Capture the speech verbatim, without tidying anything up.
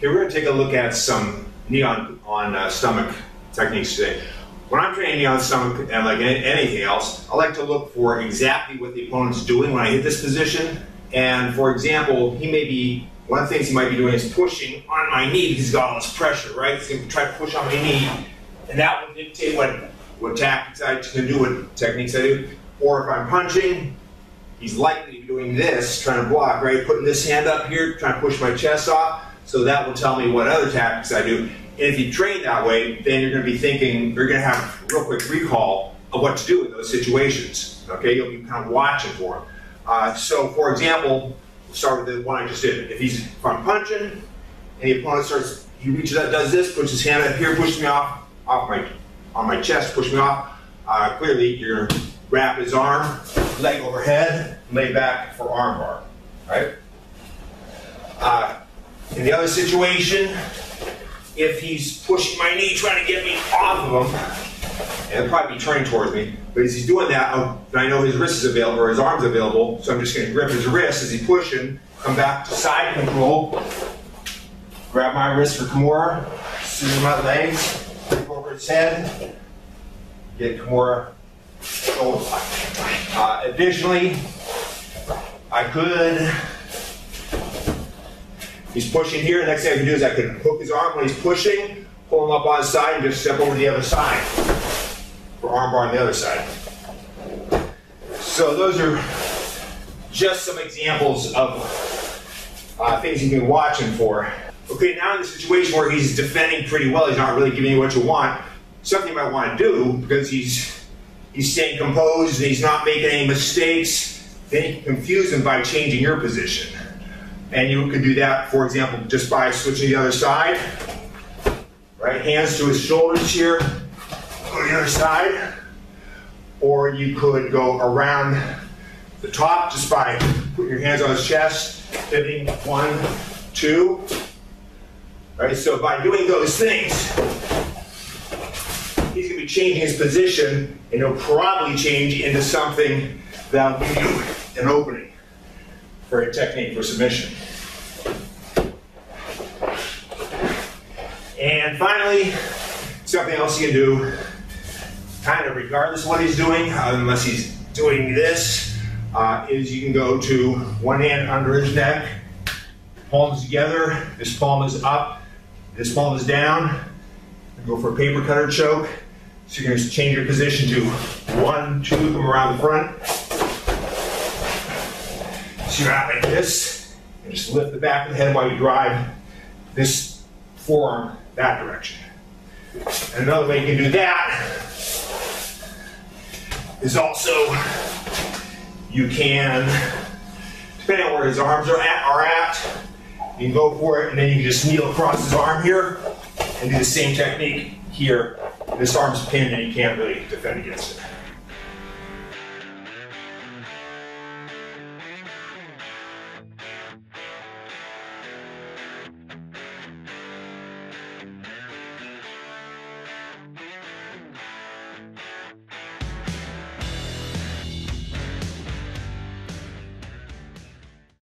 Okay, we're going to take a look at some knee on, on uh, stomach techniques today. When I'm training knee on stomach, and like anything else, I like to look for exactly what the opponent's doing when I hit this position. And for example, he may be, one of the things he might be doing is pushing on my knee because he's got all this pressure, right? He's going to try to push on my knee, and that will dictate what, what tactics I can do, what techniques I do. Or if I'm punching, he's likely to be doing this, trying to block, right? Putting this hand up here, trying to push my chest off. So that will tell me what other tactics I do. And if you train that way, then you're going to be thinking, you're going to have a real quick recall of what to do in those situations. Okay, you'll be kind of watching for them. Uh, so, for example, we'll start with the one I just did. If he's if I'm punching, and the opponent starts, he reaches out, does this, puts his hand up here, pushes me off, off my, on my chest, push me off. Uh, clearly, you're going to wrap his arm, leg overhead, lay back for armbar, right? Uh, In the other situation, if he's pushing my knee, trying to get me off of him, and he'll probably be turning towards me, but as he's doing that, I'll, I know his wrist is available, or his arm's available, so I'm just going to grip his wrist as he's pushing, come back to side control, grab my wrist for kimura, scissor my legs, flip over his head, get kimura shoulder lock. Uh, additionally, I could, he's pushing here, the next thing I can do is I can hook his arm when he's pushing, pull him up on his side, and just step over to the other side for armbar on the other side. So those are just some examples of uh, things you can be watching for. Okay, now in the situation where he's defending pretty well, he's not really giving you what you want, something you might want to do, because he's, he's staying composed and he's not making any mistakes, then you can confuse him by changing your position. And you could do that, for example, just by switching to the other side. Right, hands to his shoulders here, go to the other side. Or you could go around the top just by putting your hands on his chest, pivoting one, two. Right, so by doing those things, he's going to be changing his position, and he'll probably change into something that'll give you an opening for a technique for submission. And finally, something else you can do, kind of regardless of what he's doing, unless he's doing this, uh, is you can go to one hand under his neck, palms together, this palm is up, this palm is down, and go for a paper cutter choke. So you're going to change your position to one, two, come around the front. So you're out like this, and just lift the back of the head while you drive this forearm that direction. And another way you can do that is also, you can, depending on where his arms are at, are at, you can go for it, and then you can just kneel across his arm here and do the same technique here. This arm's pinned and you can't really defend against it.